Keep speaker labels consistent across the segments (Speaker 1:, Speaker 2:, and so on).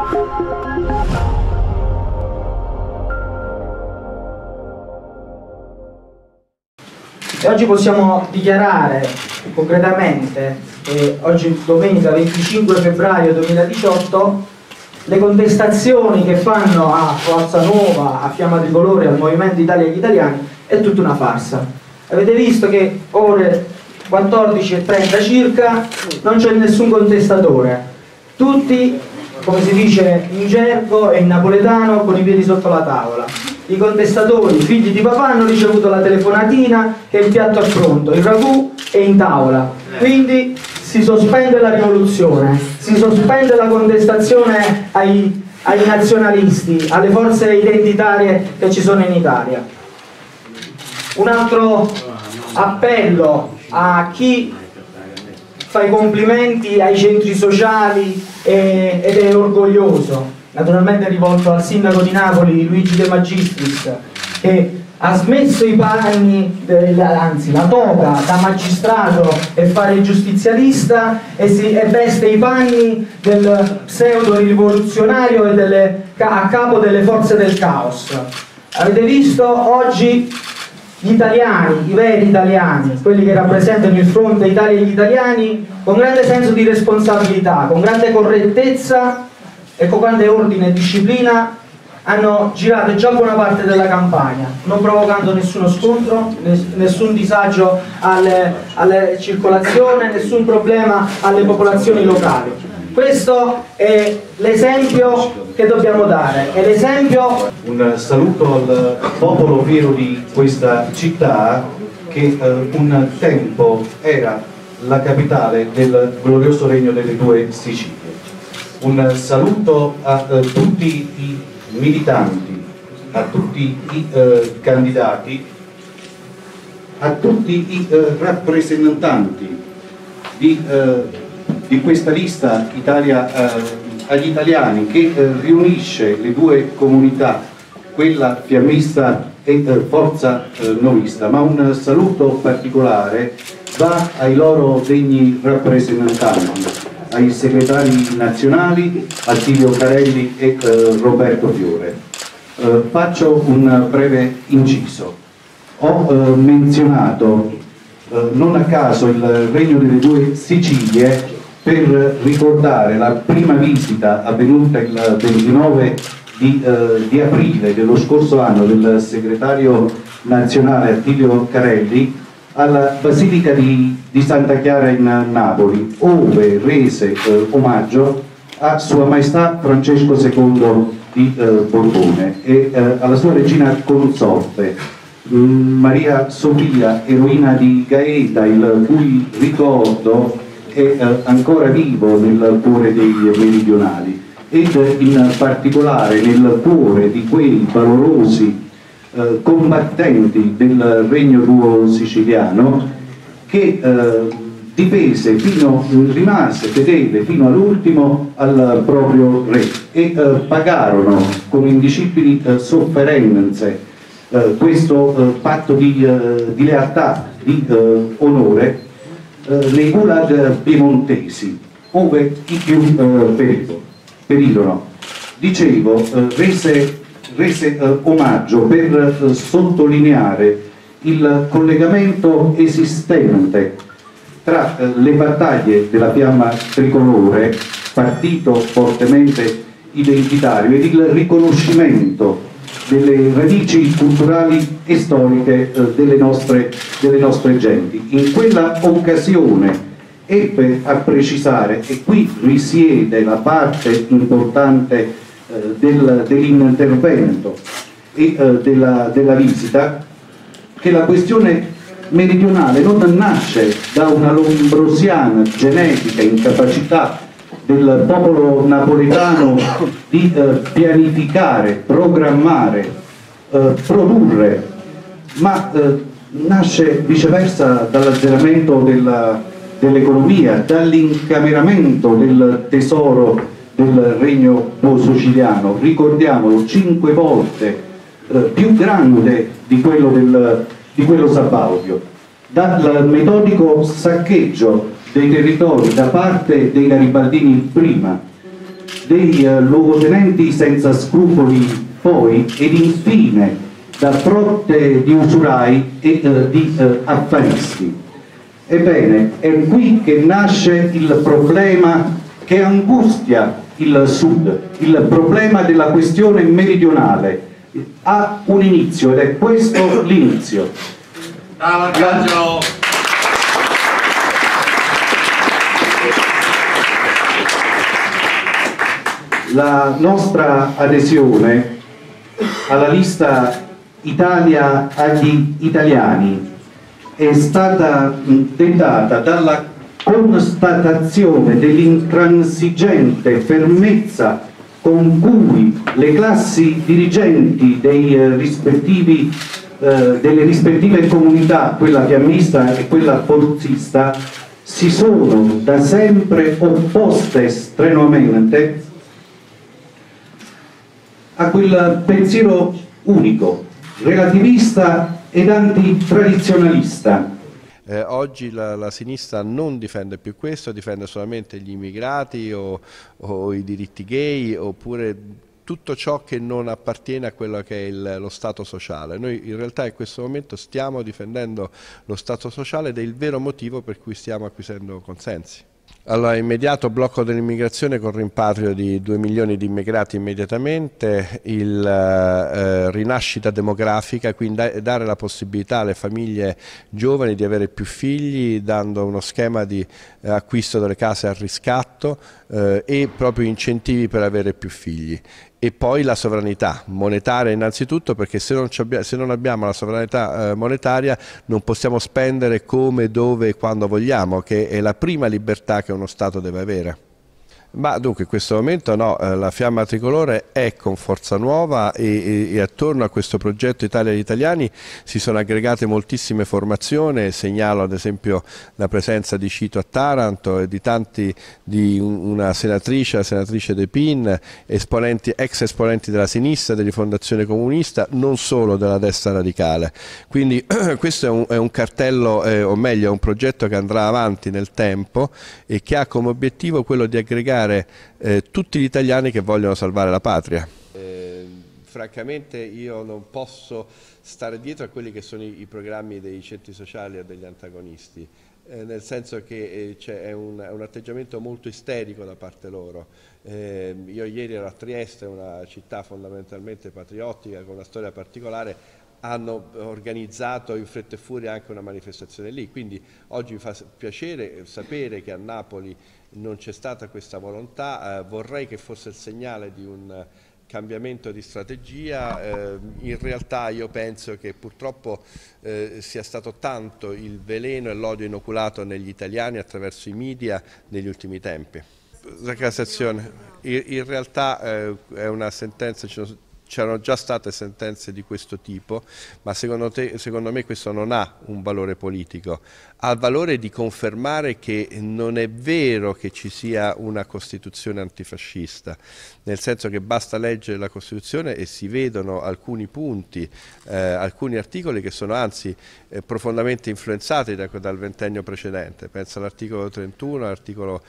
Speaker 1: E oggi possiamo dichiarare concretamente che oggi domenica 25 febbraio 2018 le contestazioni che fanno a Forza Nuova, a Fiamma Tricolore, al Movimento Italia agli Italiani è tutta una farsa. Avete visto che ore 14:30 circa non c'è nessun contestatore, tutti, come si dice in gergo e in napoletano, con i piedi sotto la tavola. I contestatori, figli di papà, hanno ricevuto la telefonatina che il piatto è pronto, il ragù è in tavola. Quindi si sospende la rivoluzione, si sospende la contestazione ai nazionalisti, alle forze identitarie che ci sono in Italia. Un altro appello a chi fa i complimenti ai centri sociali ed è orgoglioso, naturalmente rivolto al sindaco di Napoli Luigi De Magistris, che ha smesso i panni, anzi la toga da magistrato e fare il giustizialista e veste i panni del pseudo rivoluzionario e a capo delle forze del caos. Avete visto oggi gli italiani, i veri italiani, quelli che rappresentano il fronte Italia e gli italiani, con grande senso di responsabilità, con grande correttezza e con grande ordine e disciplina, hanno girato già buona parte della campagna, non provocando nessuno scontro, nessun disagio alla circolazione, nessun problema alle popolazioni locali. Questo è l'esempio che dobbiamo dare, è l'esempio.
Speaker 2: Un saluto al popolo fiero di questa città che un tempo era la capitale del glorioso regno delle due Sicilie. Un saluto a tutti i militanti, a tutti i candidati, a tutti i rappresentanti di questa lista Italia agli italiani che riunisce le due comunità, quella fiammista e Forza Novista, ma un saluto particolare va ai loro degni rappresentanti, ai segretari nazionali Attilio Carelli e Roberto Fiore. Faccio un breve inciso. Ho menzionato non a caso il Regno delle Due Sicilie per ricordare la prima visita avvenuta il 29 di aprile dello scorso anno del segretario nazionale Attilio Carelli alla Basilica di Santa Chiara in Napoli, ove rese omaggio a Sua Maestà Francesco II di Borbone e alla sua regina consorte Maria Sofia, eroina di Gaeta, il cui ricordo è ancora vivo nel cuore dei meridionali ed in particolare nel cuore di quei valorosi combattenti del Regno Duo Siciliano che rimase fedele fino all'ultimo al proprio re e pagarono con indicibili sofferenze questo patto di lealtà, di onore nei gulag piemontesi, ove i più perirono. Dicevo, rese omaggio per sottolineare il collegamento esistente tra le battaglie della Fiamma Tricolore, partito fortemente identitario, ed il riconoscimento delle radici culturali e storiche delle nostre genti. In quella occasione ebbe a precisare, e qui risiede la parte importante dell'intervento e della visita, che la questione meridionale non nasce da una lombrosiana genetica incapacità del popolo napoletano di pianificare, programmare, produrre, ma nasce viceversa dall'azzeramento dell'economia, dall'incameramento del tesoro del Regno Siciliano, ricordiamolo, 5 volte più grande di quello sabaudio, dal metodico saccheggio dei territori da parte dei garibaldini prima, dei luogotenenti senza scrupoli poi, ed infine da frotte di usurai e di affaristi. Ebbene, è qui che nasce il problema che angustia il Sud, il problema della questione meridionale. Ha un inizio ed è questo l'inizio.
Speaker 3: Bravo Arcangelo!
Speaker 2: La nostra adesione alla lista Italia agli italiani è stata dettata dalla constatazione dell'intransigente fermezza con cui le classi dirigenti delle rispettive comunità, quella fiammista e quella forzista, si sono da sempre opposte strenuamente a quel pensiero unico, relativista ed antitradizionalista.
Speaker 4: Oggi la sinistra non difende più questo, difende solamente gli immigrati o i diritti gay, oppure tutto ciò che non appartiene a quello che è lo Stato sociale. Noi in realtà in questo momento stiamo difendendo lo Stato sociale ed è il vero motivo per cui stiamo acquisendo consensi. Allora, immediato blocco dell'immigrazione con rimpatrio di 2 milioni di immigrati immediatamente, rinascita demografica, quindi dare la possibilità alle famiglie giovani di avere più figli, dando uno schema di acquisto delle case a riscatto e proprio incentivi per avere più figli. E poi la sovranità monetaria innanzitutto, perché se non abbiamo la sovranità monetaria non possiamo spendere come, dove e quando vogliamo, che è la prima libertà che uno Stato deve avere. Ma dunque in questo momento no, la Fiamma Tricolore è con Forza Nuova e attorno a questo progetto Italia agli italiani si sono aggregate moltissime formazioni. Segnalo ad esempio la presenza di Cito a Taranto e di una senatrice, la senatrice De Pin, ex esponenti della sinistra, della Rifondazione Comunista, non solo della destra radicale. Quindi questo è un cartello, o meglio è un progetto che andrà avanti nel tempo e che ha come obiettivo quello di aggregare tutti gli italiani che vogliono salvare la patria. Francamente io non posso stare dietro a quelli che sono i programmi dei centri sociali o degli antagonisti, nel senso che è un atteggiamento molto isterico da parte loro. Io ieri ero a Trieste, una città fondamentalmente patriottica con una storia particolare, hanno organizzato in fretta e furia anche una manifestazione lì, quindi oggi mi fa piacere sapere che a Napoli non c'è stata questa volontà. Vorrei che fosse il segnale di un cambiamento di strategia. In realtà io penso che purtroppo sia stato tanto il veleno e l'odio inoculato negli italiani attraverso i media negli ultimi tempi. La Cassazione, in realtà è una sentenza. C'erano già state sentenze di questo tipo, ma secondo me questo non ha un valore politico, ha il valore di confermare che non è vero che ci sia una Costituzione antifascista, nel senso che basta leggere la Costituzione e si vedono alcuni punti, alcuni articoli che sono anzi profondamente influenzati dal ventennio precedente. Penso all'articolo 31, all'articolo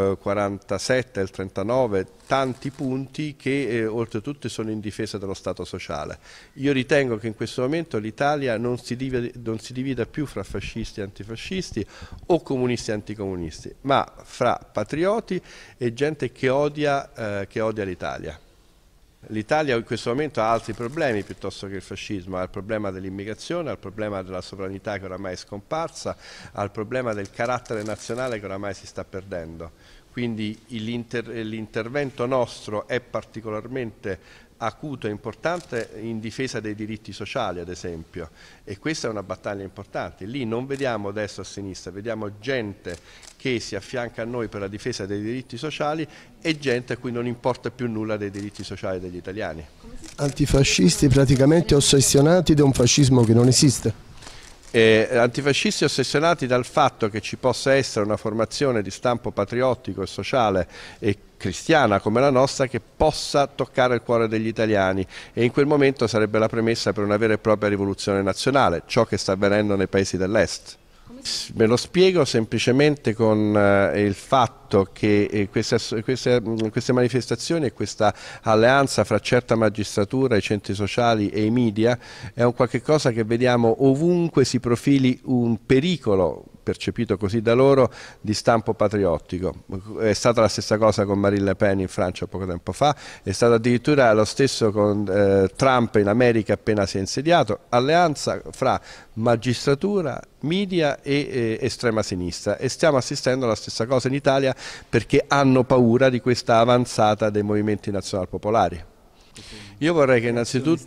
Speaker 4: 47, il 39, tanti punti che oltretutto sono in difesa dello Stato sociale. Io ritengo che in questo momento l'Italia non si divida più fra fascisti e antifascisti o comunisti e anticomunisti, ma fra patrioti e gente che odia l'Italia. L'Italia in questo momento ha altri problemi piuttosto che il fascismo, ha il problema dell'immigrazione, ha il problema della sovranità che oramai è scomparsa, ha il problema del carattere nazionale che oramai si sta perdendo. Quindi l'intervento nostro è particolarmente acuto e importante in difesa dei diritti sociali, ad esempio, e questa è una battaglia importante. Lì non vediamo destra o sinistra, vediamo gente che si affianca a noi per la difesa dei diritti sociali e gente a cui non importa più nulla dei diritti sociali degli italiani.
Speaker 5: Antifascisti praticamente ossessionati da un fascismo che non esiste.
Speaker 4: Antifascisti ossessionati dal fatto che ci possa essere una formazione di stampo patriottico e sociale e cristiana come la nostra che possa toccare il cuore degli italiani, e in quel momento sarebbe la premessa per una vera e propria rivoluzione nazionale, ciò che sta avvenendo nei paesi dell'Est. Me lo spiego semplicemente con il fatto che queste manifestazioni e questa alleanza fra certa magistratura, i centri sociali e i media è un qualche cosa che vediamo ovunque si profili un pericolo, percepito così da loro, di stampo patriottico. È stata la stessa cosa con Marine Le Pen in Francia poco tempo fa, è stato addirittura lo stesso con Trump in America appena si è insediato, alleanza fra magistratura, media e estrema sinistra, e stiamo assistendo alla stessa cosa in Italia perché hanno paura di questa avanzata dei movimenti nazionalpopolari. Io vorrei che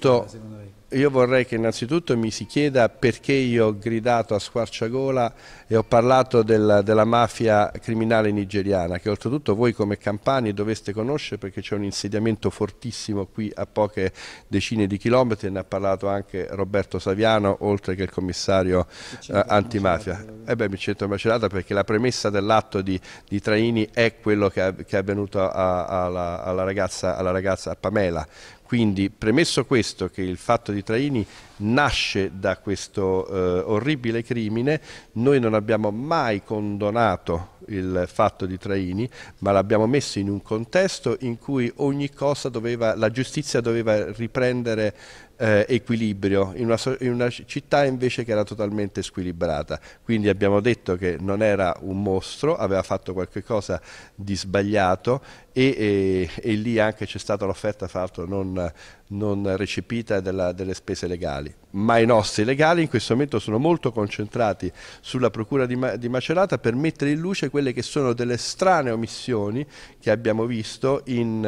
Speaker 4: innanzitutto mi si chieda perché io ho gridato a squarciagola e ho parlato della mafia criminale nigeriana, che oltretutto voi come campani dovreste conoscere perché c'è un insediamento fortissimo qui a poche decine di chilometri, ne ha parlato anche Roberto Saviano, oltre che il commissario antimafia. Mi centro Macerata perché la premessa dell'atto di Traini è quello che è avvenuto alla ragazza Pamela. Quindi, premesso questo, che il fatto di Traini nasce da questo orribile crimine, noi non abbiamo mai condonato il fatto di Traini, ma l'abbiamo messo in un contesto in cui ogni cosa la giustizia doveva riprendere equilibrio, in una città invece che era totalmente squilibrata. Quindi abbiamo detto che non era un mostro, aveva fatto qualcosa di sbagliato e lì anche c'è stata l'offerta, fra l'altro non recepita, delle spese legali. Ma i nostri legali in questo momento sono molto concentrati sulla procura di Macerata per mettere in luce quelle che sono delle strane omissioni che abbiamo visto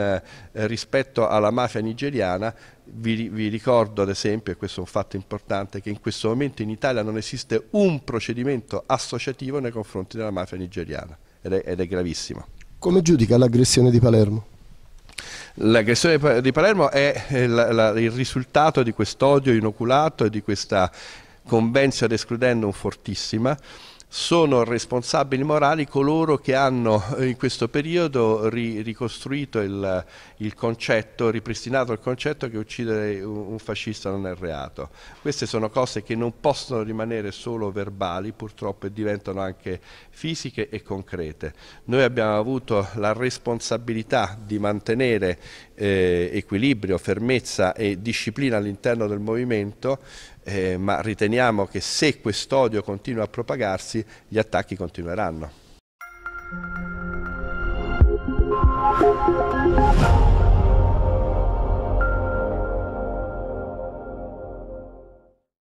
Speaker 4: rispetto alla mafia nigeriana. Vi ricordo ad esempio, e questo è un fatto importante, che in questo momento in Italia non esiste un procedimento associativo nei confronti della mafia nigeriana ed è gravissimo.
Speaker 5: Come giudica l'aggressione di Palermo?
Speaker 4: L'aggressione di Palermo è il risultato di quest'odio inoculato e di questa convenzio ad escludendum fortissima. Sono responsabili morali coloro che hanno in questo periodo ricostruito il concetto, ripristinato il concetto che uccidere un fascista non è reato. Queste sono cose che non possono rimanere solo verbali, purtroppo, e diventano anche fisiche e concrete. Noi abbiamo avuto la responsabilità di mantenere equilibrio, fermezza e disciplina all'interno del movimento, ma riteniamo che se quest'odio continua a propagarsi, gli attacchi continueranno.